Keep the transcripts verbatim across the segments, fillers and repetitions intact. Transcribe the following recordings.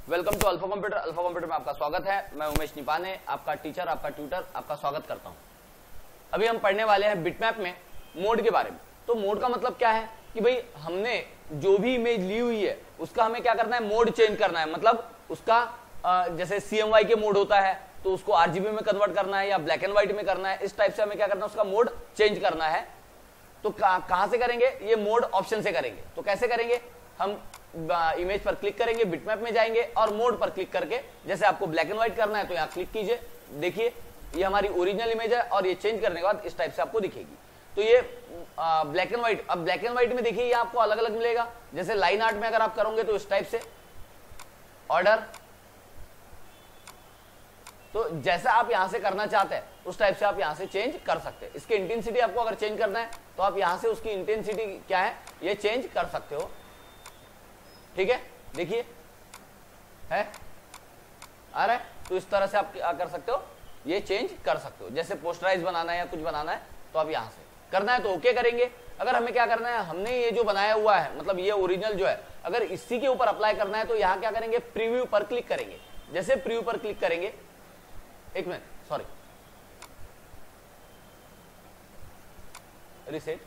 Welcome to alpha computer. Alpha computer में आपका स्वागत है। मैं उमेश निपाने, आपका टीचर, आपका ट्यूटर, आपका स्वागत करता हूं। अभी हम पढ़ने वाले हैं बिटमैप में मोड के बारे में। तो मोड का मतलब क्या है कि भाई हमने जो भी इमेज ली हुई है उसका हमें क्या करना है, मोड चेंज करना है। मतलब उसका जैसे सी एम वाई के मोड होता है तो उसको आरजीबी में कन्वर्ट करना है या ब्लैक एंड व्हाइट में करना है। इस टाइप से हमें क्या करना है, उसका मोड चेंज करना है। तो कहां से करेंगे, ये मोड ऑप्शन से करेंगे। तो कैसे करेंगे, हम इमेज पर क्लिक करेंगे, बिटमैप में जाएंगे और मोड पर क्लिक करके, जैसे आपको ब्लैक एंड व्हाइट करना है तो यहाँ क्लिक कीजिए। देखिए ये हमारी ओरिजिनल इमेज है और ये चेंज करने के बाद इस टाइप से आपको दिखेगी। तो ये ब्लैक एंड व्हाइट, अब ब्लैक एंड व्हाइट में देखिए ये आपको अलग अलग मिलेगा। जैसे लाइन आर्ट में अगर आप करोगे तो इस टाइप से ऑर्डर, तो जैसा आप यहां से करना चाहते हैं उस टाइप से आप यहां से चेंज कर सकते हैं। इसकी इंटेंसिटी आपको अगर चेंज करना है तो आप यहां से उसकी इंटेंसिटी क्या है ये चेंज कर सकते हो। ठीक है, देखिए है आ रहा है। तो इस तरह से आप क्या कर सकते हो, ये चेंज कर सकते हो। जैसे पोस्टराइज बनाना है या कुछ बनाना है तो आप यहां से करना है तो ओके करेंगे। अगर हमें क्या करना है, हमने ये जो बनाया हुआ है मतलब ये ओरिजिनल जो है, अगर इसी के ऊपर अप्लाई करना है तो यहां क्या करेंगे, प्रीव्यू पर क्लिक करेंगे। जैसे प्रीव्यू पर क्लिक करेंगे, एक मिनट सॉरी रिसेट,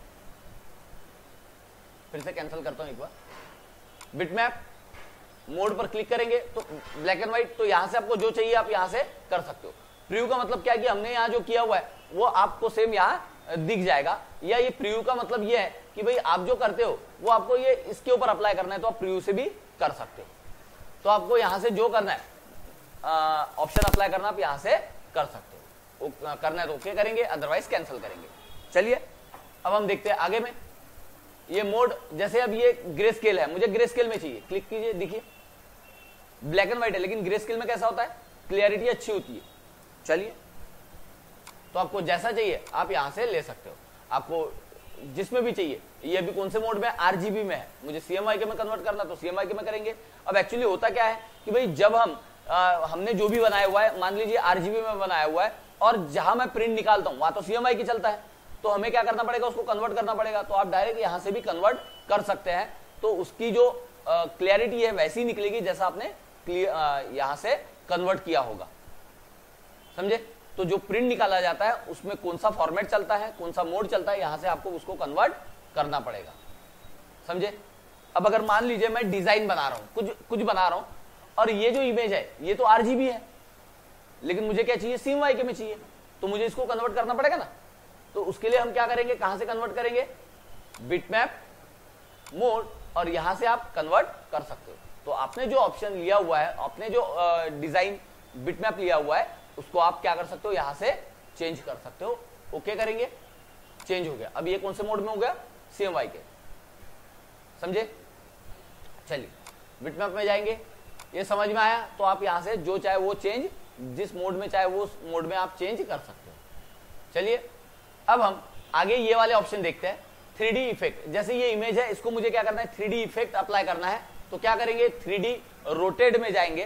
फिर से कैंसिल करता हूं एक बार। बिटमैप मोड पर क्लिक करेंगे तो ब्लैक एंड व्हाइट, तो यहां से आपको जो चाहिए आप यहां से कर सकते हो। प्रीव्यू का मतलब क्या है कि हमने यहां जो किया हुआ है वो आपको सेम यहां दिख जाएगा। या ये प्रीव्यू का मतलब ये है कि भाई आप जो करते हो वो आपको ये इसके ऊपर अप्लाई करना है तो आप प्रीव्यू से भी कर सकते हो। तो आपको यहां से जो करना है ऑप्शन अप्लाई करना आप यहां से कर सकते हो। करना है तो ओके करेंगे, अदरवाइज कैंसिल करेंगे। चलिए अब हम देखते हैं आगे में। ये मोड, जैसे अब ये ग्रे स्केल है, मुझे ग्रे स्केल में चाहिए, क्लिक कीजिए। देखिए ब्लैक एंड व्हाइट है लेकिन ग्रे स्केल में कैसा होता है, क्लियरिटी अच्छी होती है। चलिए तो आपको जैसा चाहिए आप यहां से ले सकते हो, आपको जिसमें भी चाहिए। ये भी कौन से मोड में, आरजीबी में है। मुझे सीएमवाई के में कन्वर्ट करना तो सीएमवाई के में करेंगे। अब एक्चुअली होता क्या है कि भाई जब हम आ, हमने जो भी बनाया हुआ है, मान लीजिए आरजीबी में बनाया हुआ है और जहां मैं प्रिंट निकालता हूं वहां तो सीएमवाई की चलता है, तो हमें क्या करना पड़ेगा, उसको कन्वर्ट करना पड़ेगा। तो आप डायरेक्ट यहां से भी कन्वर्ट कर सकते हैं। तो उसकी जो क्लियरिटी है वैसी निकलेगी जैसा आपने यहां से कन्वर्ट किया होगा, समझे। तो जो प्रिंट निकाला जाता है उसमें कौन सा फॉर्मेट चलता है, कौन सा मोड चलता है, यहां से आपको उसको कन्वर्ट करना पड़ेगा, समझे। अब अगर मान लीजिए मैं डिजाइन बना रहा हूं, कुछ कुछ बना रहा हूं और ये जो इमेज है ये तो आरजीबी है लेकिन मुझे क्या चाहिए, सीएमवाई के में चाहिए, तो मुझे इसको कन्वर्ट करना पड़ेगा ना। तो उसके लिए हम क्या करेंगे, कहां से कन्वर्ट करेंगे, बिटमैप मोड, और यहां से आप कन्वर्ट कर सकते हो। तो आपने जो ऑप्शन लिया हुआ है, आपने जो डिजाइन बिटमैप लिया हुआ है उसको आप क्या कर सकते हो, यहां से चेंज कर सकते हो। ओके करेंगे, चेंज हो गया। अब ये कौन से मोड में हो गया, सीएमवाई के, समझे। चलिए बिटमैप में जाएंगे, ये समझ में आया। तो आप यहां से जो चाहे वो चेंज, जिस मोड में चाहे वो मोड में आप चेंज कर सकते हो। चलिए अब हम आगे ये वाले ऑप्शन देखते हैं, थ्री डी इफेक्ट। जैसे ये इमेज है, इसको मुझे क्या करना है, थ्री डी इफेक्ट अप्लाई करना है। तो क्या करेंगे, थ्री डी रोटेट में जाएंगे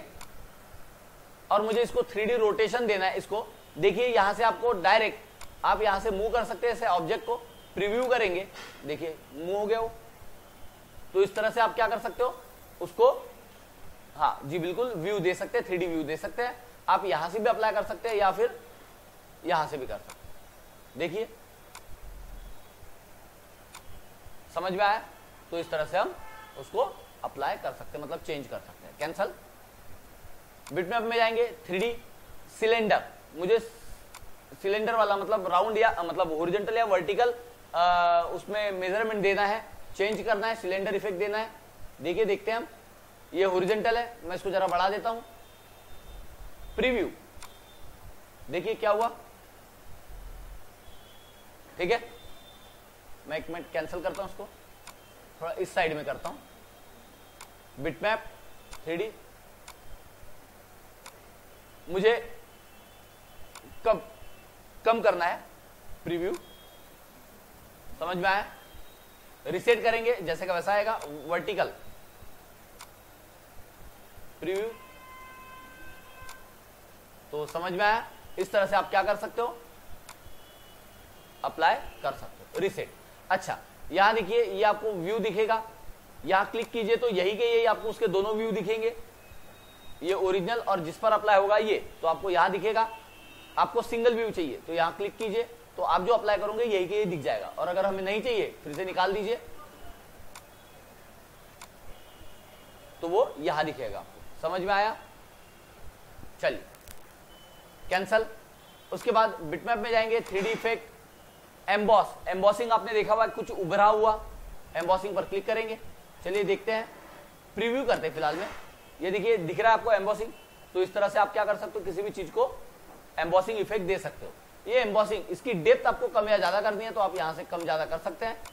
और मुझे इसको थ्री डी रोटेशन देना है। इसको देखिए यहां से आपको डायरेक्ट आप यहां से मूव कर सकते हैं। ऐसे ऑब्जेक्ट को प्रीव्यू करेंगे, देखिए मूव हो गया वो। तो इस तरह से आप क्या कर सकते हो उसको, हाँ जी बिल्कुल, व्यू दे सकते हैं, थ्री डी व्यू दे सकते हैं। आप यहां से भी अप्लाई कर सकते हैं या फिर यहां से भी कर सकते हैं। देखिए समझ में आया। तो इस तरह से हम उसको अप्लाई कर सकते हैं, मतलब चेंज कर सकते हैं। कैंसल, बिटमैप में जाएंगे, थ्री डी सिलेंडर, मुझे सिलेंडर वाला मतलब राउंड या मतलब हॉरिजॉन्टल या वर्टिकल उसमें मेजरमेंट देना है, चेंज करना है, सिलेंडर इफेक्ट देना है। देखिए देखते हैं हम, ये हॉरिजॉन्टल है, मैं इसको जरा बढ़ा देता हूं। प्रीव्यू, देखिए क्या हुआ, ठीक है। मैं एक मिनट कैंसिल करता हूं उसको, थोड़ा इस साइड में करता हूं। बिटमैप थ्री डी, मुझे कब कम करना है, प्रीव्यू, समझ में आया। रिसेट करेंगे, जैसे का वैसा आएगा। वर्टिकल प्रीव्यू, तो समझ में आया। इस तरह से आप क्या कर सकते हो, अप्लाई कर सकते हो। रिसेट, अच्छा यहां देखिए ये आपको व्यू दिखेगा, यहां क्लिक कीजिए तो यही के यही आपको उसके दोनों व्यू दिखेंगे। ये ओरिजिनल, और जिस पर अप्लाई होगा ये, तो आपको यहां दिखेगा। आपको सिंगल व्यू चाहिए तो यहां क्लिक कीजिए, तो आप जो अप्लाई करोगे यही के ये दिख जाएगा। और अगर हमें नहीं चाहिए फिर से निकाल दीजिए तो वो यहां दिखेगा आपको। समझ में आया? चलिए कैंसल। उसके बाद बिटमैप में जाएंगे, three D effect, emboss. Embossing आपने देखा हुआ कुछ उभरा हुआ, एम्बॉसिंग पर क्लिक करेंगे। चलिए देखते हैं, प्रीव्यू करते हैं फिलहाल में। ये देखिए दिख रहा है आपको एम्बॉसिंग। तो इस तरह से आप क्या कर सकते हो, किसी भी चीज को एम्बॉसिंग इफेक्ट दे सकते हो। ये एम्बॉसिंग, इसकी डेप्थ आपको कम या ज्यादा करनी है तो आप यहां से कम ज्यादा कर सकते हैं।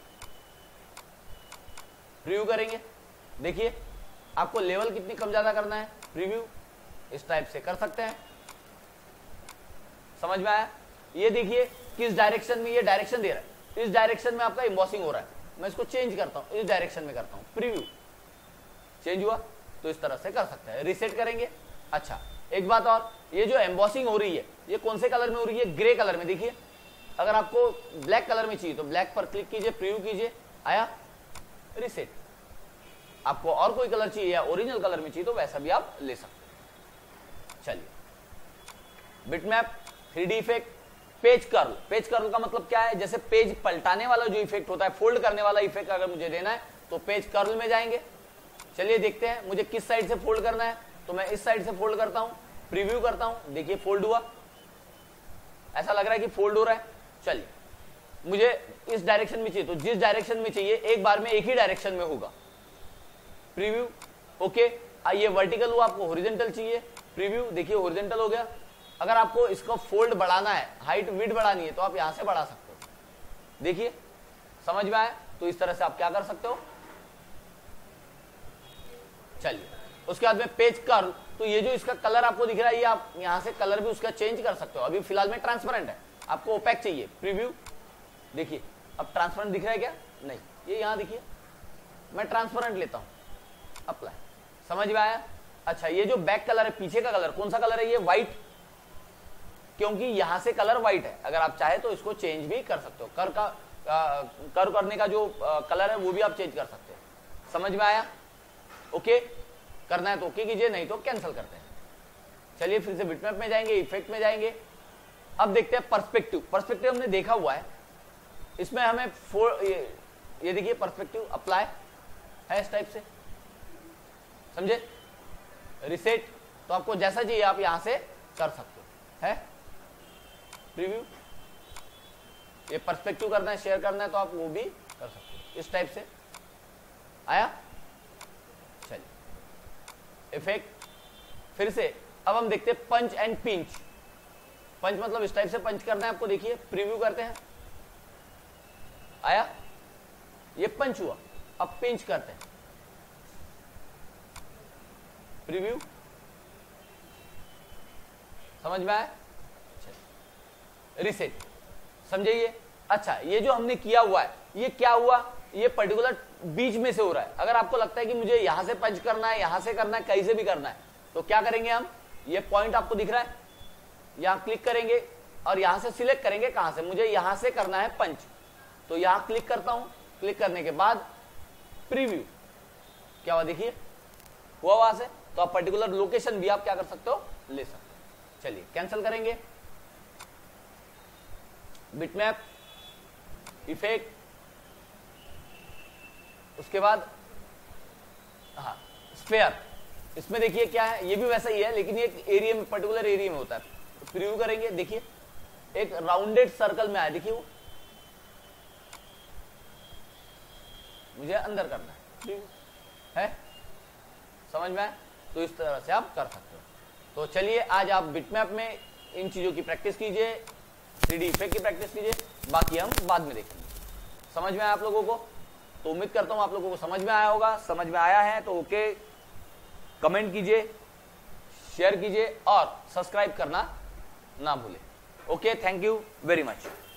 प्रीव्यू करेंगे, देखिए आपको लेवल कितनी कम ज्यादा करना है, प्रीव्यू इस टाइप से कर सकते हैं। समझ में आया? ये देखिए किस डायरेक्शन में ये डायरेक्शन दे रहा है, इस डायरेक्शन में आपका एम्बॉसिंग हो रहा है। मैं इसको चेंज करता हूं, इस डायरेक्शन में करता हूं, प्रीव्यू चेंज हुआ। तो इस तरह से कर सकते हैं। रीसेट करेंगे। अच्छा एक बात और, ये जो एम्बॉसिंग हो रही है ये कौन से कलर में हो रही है, ग्रे कलर में। देखिए अगर आपको ब्लैक कलर में चाहिए तो ब्लैक पर क्लिक कीजिए, प्रीव्यू कीजिए, आया, रीसेट। आपको और कोई कलर चाहिए या ओरिजिनल कलर में चाहिए तो वैसा भी आप ले सकते हैं। चलिए bitmap, three D effect, page curl. Page curl का मतलब क्या है, जैसे पेज पलटाने वाला जो इफेक्ट होता है, फोल्ड करने वाला इफेक्ट अगर मुझे देना है तो पेज कर्ल में जाएंगे। चलिए देखते हैं मुझे किस साइड से फोल्ड करना है, तो मैं इस साइड से फोल्ड करता हूं, प्रीव्यू करता हूं, देखिए फोल्ड हुआ। ऐसा लग रहा है कि फोल्ड हो रहा है। चलिए मुझे इस डायरेक्शन में चाहिए तो जिस डायरेक्शन में चाहिए एक बार में एक ही डायरेक्शन में होगा, प्रीव्यू, ओके। ये वर्टिकल हुआ, आपको हॉरिजॉन्टल चाहिए, प्रीव्यू, देखिए हॉरिजॉन्टल हो गया। अगर आपको इसको फोल्ड बढ़ाना है, हाइट विड्थ बढ़ानी है तो आप यहां से बढ़ा सकते हो। देखिए समझ में आया? तो इस तरह से आप क्या कर सकते हो। चलिए उसके बाद में पेज कर्व, तो ये जो इसका कलर आपको दिख रहा है ये आप यहां से कलर भी उसका चेंज कर सकते हो। अभी फिलहाल में ट्रांसपेरेंट है, आपको ओपेक चाहिए, प्रीव्यू, देखिए अब ट्रांसपेरेंट दिख रहा है क्या, नहीं, ये यहां देखिए मैं ट्रांसपेरेंट लेता हूं, अप्लाई। समझ में आया? अच्छा ये जो बैक कलर है, पीछे का कलर कौन सा कलर है, ये व्हाइट, क्योंकि यहां से कलर व्हाइट है। अगर आप चाहे तो इसको चेंज भी कर सकते हो, कर का कर्व करने का जो कलर है वो भी आप चेंज कर सकते हो। समझ में आया? ओके, करना है तो ओके कीजिए, नहीं तो कैंसिल करते हैं। चलिए फिर से बिटमैप में जाएंगे, इफेक्ट में जाएंगे। अब देखते हैं पर्सपेक्टिव। पर्सपेक्टिव हमने देखा हुआ है, इसमें हमें फोर, ये, ये देखिए पर्सपेक्टिव अप्लाई है इस टाइप से, समझे। रिसेट, तो आपको जैसा चाहिए आप यहां से कर सकते हो, है। प्रीव्यू, ये पर्सपेक्टिव करना है, शेयर करना है तो आप वो भी कर सकते हो इस टाइप से। आया? चलिए इफेक्ट, फिर से अब हम देखते हैं पंच एंड पिंच। पंच मतलब इस टाइप से पंच करना है आपको, देखिए प्रीव्यू करते हैं, आया, ये पंच हुआ। अब पिंच करते हैं, प्रीव्यू, समझ में आया? रिसेट, समझे ये? अच्छा ये जो हमने किया हुआ है ये क्या हुआ, ये पर्टिकुलर बीच में से हो रहा है। अगर आपको लगता है कि मुझे यहां से पंच करना है, यहां से करना है, कहीं से भी करना है, तो क्या करेंगे हम, ये पॉइंट आपको दिख रहा है, यहां क्लिक करेंगे और यहां से सिलेक्ट करेंगे कहां से, मुझे यहां से करना है पंच, तो यहां क्लिक करता हूं। क्लिक करने के बाद प्रीव्यू, क्या हुआ देखिए, हुआ वहां से। तो आप पर्टिकुलर लोकेशन भी आप क्या कर सकते हो, ले सकते हो। चलिए कैंसिल करेंगे, बिटमैप, इफेक्ट, उसके बाद हाँ स्फेयर। इसमें देखिए क्या है, ये भी वैसा ही है लेकिन ये एक एरिया में, पर्टिकुलर एरिया में होता है। प्रीव्यू करेंगे, देखिए एक राउंडेड सर्कल में आया, देखिए वो मुझे अंदर करना है, प्रीव्यू है, समझ में आया? तो इस तरह से आप कर सकते हो। तो चलिए आज आप बिटमैप में इन चीजों की प्रैक्टिस कीजिए, थ्री डी इफेक्ट की प्रैक्टिस कीजिए, बाकी हम बाद में देखेंगे। समझ में आया आप लोगों को? तो उम्मीद करता हूं आप लोगों को समझ में आया होगा। समझ में आया है तो ओके कमेंट कीजिए, शेयर कीजिए और सब्सक्राइब करना ना भूलें। Okay, thank you very much.